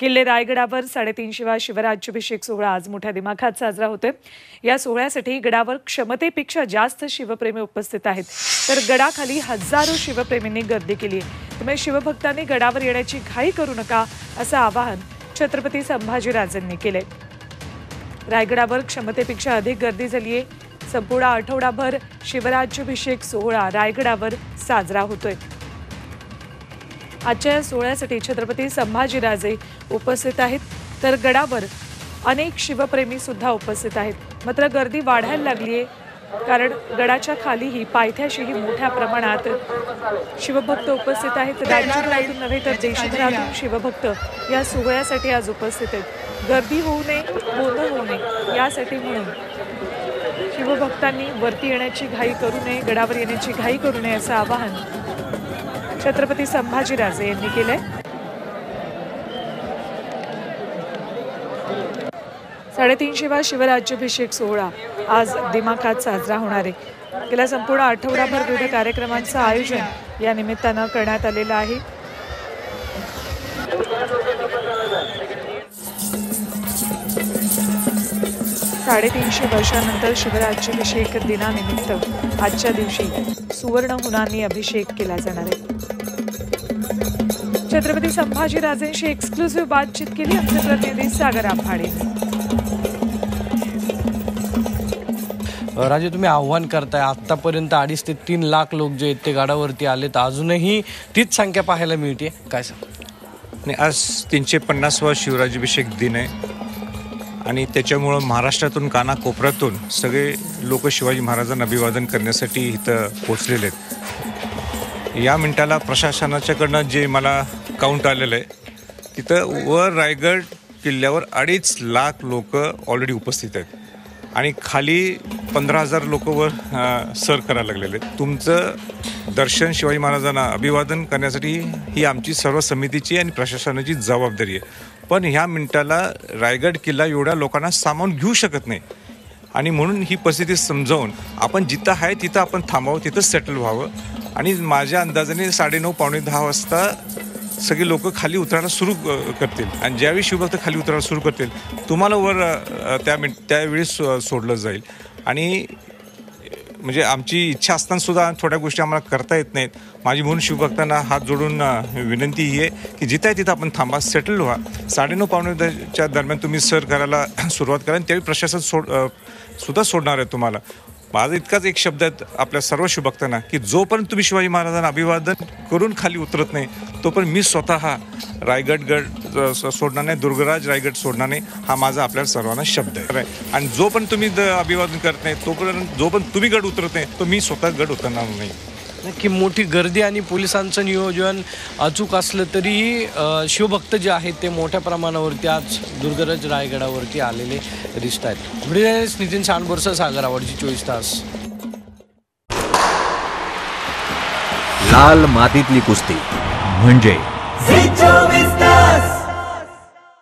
किल्ले रायगडावर 350वा शिवराज्याभिषेक सोहळा आज मोठ्या दिमाखात साजरा होतोय। या सोहळ्यासाठी गडावर क्षमतेपेक्षा जास्त शिवप्रेमी उपस्थित आहेत, तर गडाखाली हजारो शिवप्रेमींनी गर्दी केली आहे। त्यामुळे शिवभक्तांनी गडावर येण्याची घाई करू नका असं आवाहन छत्रपती संभाजीराजेंनी केले। रायगडावर क्षमतेपेक्षा अधिक गर्दी झाली आहे। संपूर्ण आठवडाभर शिवराज्याभिषेक सोहळा रायगडावर साजरा होतोय। आजच्या या सोहळ्यासाठी छत्रपती संभाजीराजे उपस्थित आहेत, तर गडावर अनेक शिवप्रेमी सुद्धा उपस्थित आहेत। मात्र गर्दी वाढायला लागली आहे, कारण गडाच्या खालीही पायथ्याशीही मोठ्या प्रमाणात शिवभक्त उपस्थित आहेत। राज्यभरातून नव्हे तर देशभरातून शिवभक्त या सोहळ्यासाठी आज उपस्थित आहेत। गर्दी होऊ नये, गोंधळ होऊ नये यासाठी म्हणून शिवभक्तांनी वरती येण्याची घाई करू नये, गडावर येण्याची घाई करू नये असं आवाहन छत्रपती संभाजीराजे यांनी केलंय। 350वा शिवराज्याभिषेक सोहळा आज दिमाखात साजरा होणार आहे। गेल्या संपूर्ण आठवडाभर विविध कार्यक्रमांचं आयोजन या निमित्तानं करण्यात आलेलं आहे। साडेतीनशे वर्षांनंतर शिवराज्याभिषेक दिनानिमित्त आजच्या दिवशी सुवर्ण हुनांनी अभिषेक केला जाणार आहे। छत्रपती संभाजीराजेंशी एक्सक्लुसिव्ह बातचीत केली आमचे प्रतिनिधी सागर आभाडे। राजे, तुम्ही आव्हान करताय, आतापर्यंत 2.5 ते 3 लाख लोक जे आहेत ते गडावरती आलेत, अजूनही तीच संख्या पाहायला मिळते, काय सांग? आज 350वा शिवराज्याभिषेक दिन आहे आणि त्याच्यामुळं महाराष्ट्रातून कानाकोपऱ्यातून सगळे लोक शिवाजी महाराजांना अभिवादन करण्यासाठी इथं पोचलेले आहेत। या मिनिटाला प्रशासनाच्याकडनं जे मला काउंट आलेलं आहे, तिथं वर रायगड किल्ल्यावर 2.5 लाख लोक ऑलरेडी उपस्थित आहेत आणि खाली 15,000 लोक वर सर करायला लागलेले आहेत। तुमचं दर्शन शिवाजी महाराजांना अभिवादन करण्यासाठी ही आमची सर्व समितीची आणि प्रशासनाची जबाबदारी आहे। पण ह्या मिनिटाला रायगड किल्ला एवढ्या लोकांना सामावून घेऊ शकत नाही आणि म्हणून ही परिस्थिती समजावून आपण जिथं आहे तिथं आपण थांबावं, तिथंच सेटल व्हावं आणि माझ्या अंदाजाने 9:30 पावणे 10 वाजता सगळे लोक खाली उतरायला सुरू करतील आणि ज्यावेळी शिवभक्त खाली उतरायला सुरू करतील तुम्हाला वर त्यावेळी सोडलं जाईल। आणि म्हणजे आमची इच्छा असताना सुद्धा थोड्या गोष्टी आम्हाला करता येत नाहीत। माझी म्हणून शिवभक्तांना हात जोडून विनंती ही आहे की जिथं आहे तिथं आपण थांबा, सेटल व्हा। 9:30 पावणे 10च्या दरम्यान तुम्ही सर करायला सुरुवात करा आणि त्यावेळी प्रशासन सुद्धा सोडणार आहे तुम्हाला। माझा इतकाच एक शब्द आहे आपल्या सर्व शिवभक्तांना की जोपर्यंत तुम्ही शिवाजी महाराजांना अभिवादन करून खाली उतरत नाही तोपर्यंत मी स्वतः रायगड सोडणार नाही, दुर्गराज रायगड सोडणार नाही, हा माझा आपल्या सर्वांना शब्द आहे। आणि जोपर्यंत तुम्ही अभिवादन करत नाही तोपर्यंत जोपर्यंत तुम्ही गड उतरत नाही तो मी स्वतः गड उतरणार नाही। नक्की मोठी गर्दी आणि पोलिसांचं नियोजन अचूक असलं तरीही शिवभक्त जे आहेत ते मोठ्या प्रमाणावरती आज दुर्गराज रायगडावरती आलेले दिसत आहेत। व्हिडिओ नितीन सांडबोरसह सागर आवडची 24 तास। लाल मातीतली कुस्ती म्हणजे